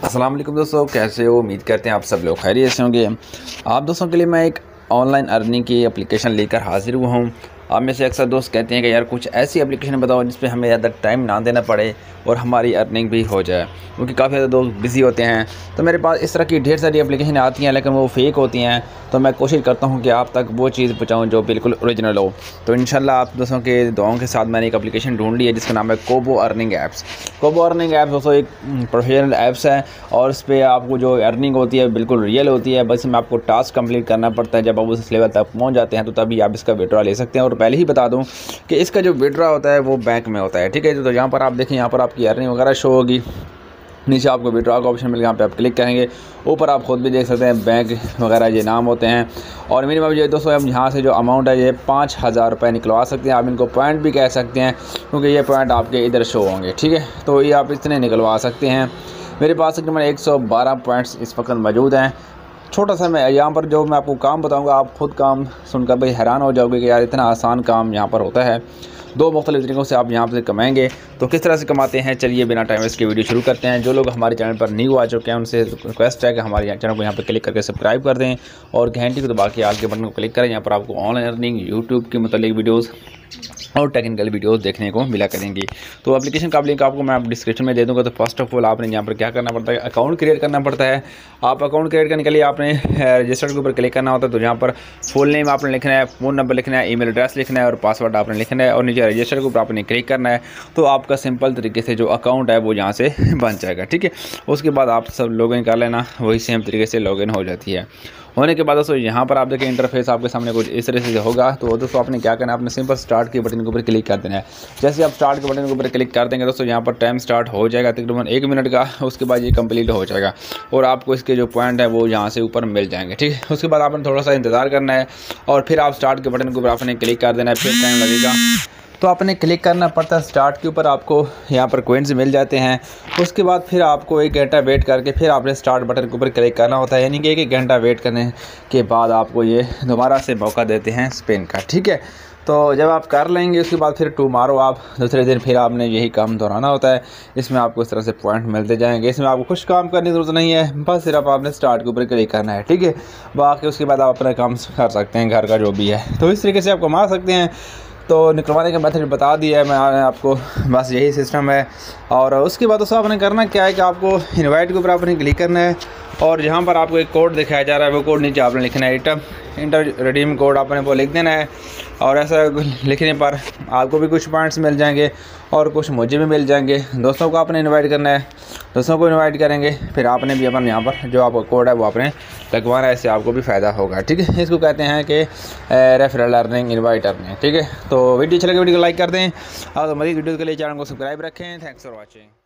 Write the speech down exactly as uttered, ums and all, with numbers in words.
अस्सलाम वालेकुम दोस्तों, कैसे हो? उम्मीद करते हैं आप सब लोग खैरियत से होंगे। आप दोस्तों के लिए मैं एक ऑनलाइन अर्निंग की एप्लीकेशन लेकर हाजिर हुआ हूँ। आप में से अक्सर दोस्त कहते हैं कि यार कुछ ऐसी एप्लीकेशन बताओ जिस पे हमें ज़्यादा टाइम ना देना पड़े और हमारी अर्निंग भी हो जाए, क्योंकि काफ़ी ज़्यादा दोस्त बिज़ी होते हैं। तो मेरे पास इस तरह की ढेर सारी एप्लीकेशन आती हैं, लेकिन वो फेक होती हैं। तो मैं कोशिश करता हूँ कि आप तक वो चीज़ पहुँचाऊँ जो बिल्कुल ओरिजिनल हो। तो इंशाल्लाह आप दोस्तों के दुआओं के साथ मैंने एक एप्लीकेशन ढूंढ ली है जिसका नाम है Kobo earning apps. Kobo earning apps दोस्तों एक प्रोफेशनल ऐप्स है और इस पर आपको जो अर्निंग होती है बिल्कुल रियल होती है। बस में आपको टास्क कंप्लीट करना पड़ता है। जब आप उस लेवल तक पहुँच जाते हैं तो तभी आप इसका विड्रॉ ले सकते हैं। और पहले ही बता दूं कि इसका जो विड्रॉ होता है वो बैंक में होता है, ठीक है। तो यहाँ पर आप देखें, यहाँ पर आपकी अर्निंग वगैरह शो होगी। नीचे आपको विड्रॉ का ऑप्शन मिलेगा, यहाँ पे आप क्लिक करेंगे। ऊपर आप खुद भी देख सकते हैं बैंक वगैरह ये नाम होते हैं। और मिनिमम ये दोस्तों हम यहाँ से जो अमाउंट है ये पाँच हज़ार रुपये निकलवा सकते हैं। आप इनको पॉइंट भी कह सकते हैं, क्योंकि ये पॉइंट आपके इधर शो होंगे, ठीक है। तो ये आप इतने निकलवा सकते हैं। मेरे पास तकरीबन एक सौ बारह पॉइंट्स इस वक्त मौजूद हैं। छोटा सा मैं यहाँ पर जो मैं आपको काम बताऊँगा, आप खुद काम सुनकर भाई हैरान हो जाओगे कि यार इतना आसान काम यहाँ पर होता है। दो मुख्तलिफ तरीक़ों से आप यहाँ से कमाएंगे। तो किस तरह से कमाते हैं, चलिए बिना टाइम वेस्ट के वीडियो शुरू करते हैं। जो लोग हमारे चैनल पर न्यू आ चुके हैं उनसे रिक्वेस्ट है कि हमारे चैनल को यहाँ पर क्लिक करके सब्सक्राइब कर दें और घंटी को दबा के आल के बटन को क्लिक करें। यहाँ पर आपको ऑनलाइन अर्निंग, यूट्यूब के मतलब वीडियोज़ और टेक्निकल वीडियोस देखने को मिला करेंगी। तो एप्लीकेशन का लिंक आपको मैं डिस्क्रिप्शन में दे दूंगा। तो फर्स्ट ऑफ ऑल आपने यहाँ पर क्या करना पड़ता है, अकाउंट क्रिएट करना पड़ता है। आप अकाउंट क्रिएट करने के लिए आपने रजिस्टर्ड के ऊपर क्लिक करना होता है। तो यहाँ पर फुल नेम आपने लिखना है, फ़ोन नंबर लिखना है, ईमेल एड्रेस लिखना है और पासवर्ड आपने लिखना है और नीचे रजिस्टर के ऊपर आपने क्लिक करना है। तो आपका सिंपल तरीके से जो अकाउंट है वो यहाँ से बन जाएगा, ठीक है। उसके बाद आप सब लॉगिन कर लेना, वही सेम तरीके से लॉगिन हो जाती है। होने के बाद दोस्तों यहाँ पर आप देखें इंटरफेस आपके सामने कुछ इस तरह से होगा। तो दोस्तों आपने क्या करना है, आपने सिंपल स्टार्ट के बटन के ऊपर क्लिक कर देना है। जैसे आप स्टार्ट के बटन के ऊपर क्लिक कर देंगे दोस्तों यहाँ पर टाइम स्टार्ट हो जाएगा तकरीबन एक मिनट का। उसके बाद ये कंप्लीट हो जाएगा और आपको इसके जो पॉइंट है वो यहाँ से ऊपर मिल जाएंगे, ठीक है। उसके बाद आपने थोड़ा सा इंतज़ार करना है और फिर आप स्टार्ट के बटन के ऊपर आपने क्लिक कर देना है। फिर टाइम लगेगा तो आपने क्लिक करना पड़ता है स्टार्ट के ऊपर। आपको यहाँ पर कोइंस मिल जाते हैं। उसके बाद फिर आपको एक घंटा वेट करके फिर आपने स्टार्ट बटन के ऊपर क्लिक करना होता है। यानी कि एक घंटा वेट करने के बाद आपको ये दोबारा से मौका देते हैं स्पिन का, ठीक है। तो जब आप कर लेंगे उसके बाद फिर टुमारो आप दूसरे दिन फिर आपने यही काम दोहराना होता है। इसमें आपको इस तरह से पॉइंट मिलते जाएंगे। इसमें आपको कुछ काम करने की ज़रूरत नहीं है, बस सिर्फ आपने स्टार्ट के ऊपर क्लिक करना है, ठीक है। बाकी उसके बाद आप अपना काम कर सकते हैं, घर का जो भी है। तो इस तरीके से आप कमा सकते हैं। तो निकलवाने का मेथड बता दिया है मैंने आपको, बस यही सिस्टम है। और उसके बाद दोस्तों आपने करना क्या है कि आपको इनवाइट के ऊपर आपने क्लिक करना है और जहाँ पर आपको एक कोड दिखाया जा रहा है वो कोड नीचे आपने लिखना है। इंटर इंटर रिडीम कोड आपने वो लिख देना है और ऐसा लिखने पर आपको भी कुछ पॉइंट्स मिल जाएंगे और कुछ मुझे भी मिल जाएंगे। दोस्तों को आपने इनवाइट करना है, दोस्तों को इनवाइट करेंगे, फिर आपने भी अपन यहाँ पर जो आपका कोड है वो आपने लगवाना है। इससे आपको भी फ़ायदा होगा, ठीक है। इसको कहते हैं कि रेफरल अर्निंग, इनवाइट अर्निंग, ठीक है। तो वीडियो अच्छी लगे वीडियो को लाइक कर दें और मज़ीद वीडियो के लिए चैनल को सब्सक्राइब रखें। Thanks for watching.